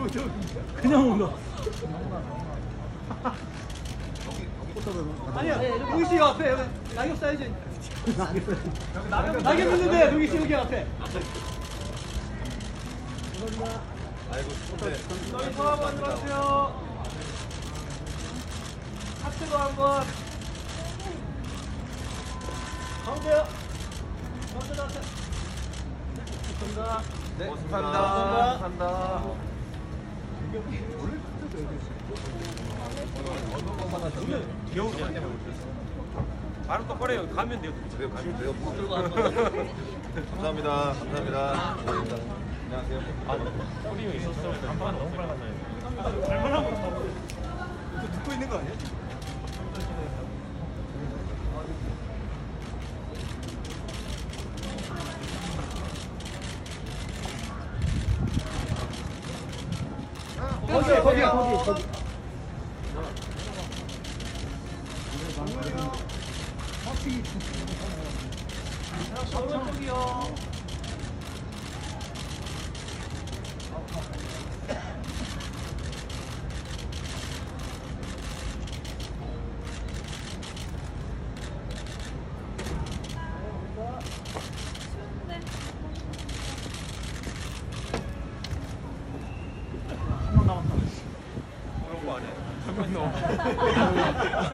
그냥 온다. 아니야, 동기 씨 앞에 낙엽 사이즈. 낙엽 있는데 동기 씨 여기 앞에. 아이고, 저희 서 한번 들어주세요. 하트도 한번. 가운데요. 가운데 나왔어요. 감사합니다. 네, 감사합니다. 감사합니다. 귀여우지 않냐? 바로 똑바로 해요. 가면 돼요. 내가 가면 돼요. 감사합니다. 감사합니다. 안녕하세요. 소리가 있었으면 간판 너무 빨갛네. 얼마나 듣고 있는 거 아니야? 거기야. 오른쪽이요. 그런 거 아니야?